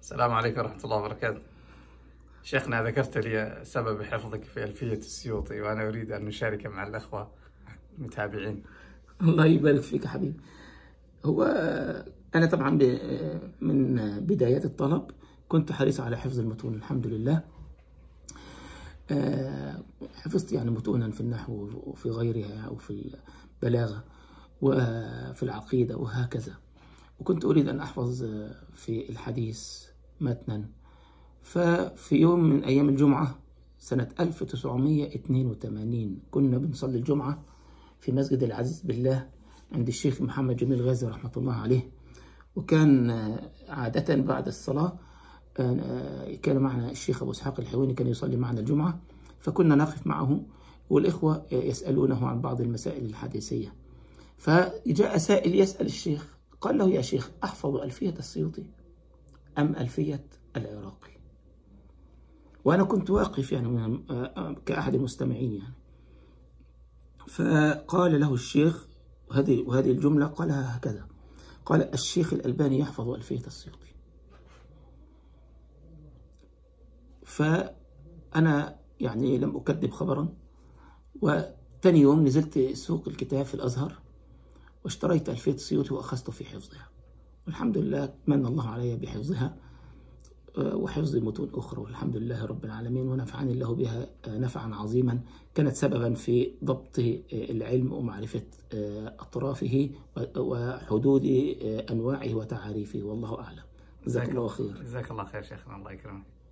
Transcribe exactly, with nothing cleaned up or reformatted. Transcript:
السلام عليكم ورحمة الله وبركاته. شيخنا، ذكرت لي سبب حفظك في ألفية السيوطي، وأنا أريد أن نشارك مع الأخوة المتابعين. الله يبارك فيك يا حبيبي. هو أنا طبعا من بدايات الطلب كنت حريص على حفظ المتون، الحمد لله. حفظت يعني متونا في النحو وفي غيرها وفي البلاغة وفي العقيدة وهكذا، وكنت أريد أن أحفظ في الحديث متنا. ففي يوم من أيام الجمعة سنة ألف وتسعمائة واثنين وثمانين كنا بنصلي الجمعة في مسجد العزيز بالله عند الشيخ محمد جميل غازي رحمة الله عليه. وكان عادة بعد الصلاة كان معنا الشيخ أبو إسحاق الحويني، كان يصلي معنا الجمعة، فكنا نقف معه والإخوة يسألونه عن بعض المسائل الحديثية. فجاء سائل يسأل الشيخ، قال له: يا شيخ، أحفظ ألفية السيوطي أم ألفية العراقي؟ وأنا كنت واقف يعني كأحد المستمعين يعني. فقال له الشيخ وهذه وهذه الجملة قالها هكذا، قال: الشيخ الألباني يحفظ ألفية السيوطي. فأنا يعني لم أكذب خبرا، وثاني يوم نزلت سوق الكتاب في الأزهر واشتريت ألفية السيوطي وأخذت في حفظها، والحمد لله من الله علي بحفظها وحفظ متون أخرى، والحمد لله رب العالمين، ونفعني الله بها نفعا عظيما كانت سببا في ضبط العلم ومعرفة أطرافه وحدود أنواعه وتعاريفه، والله أعلم. جزاك الله خير. جزاك الله خير شيخنا، الله يكرمك.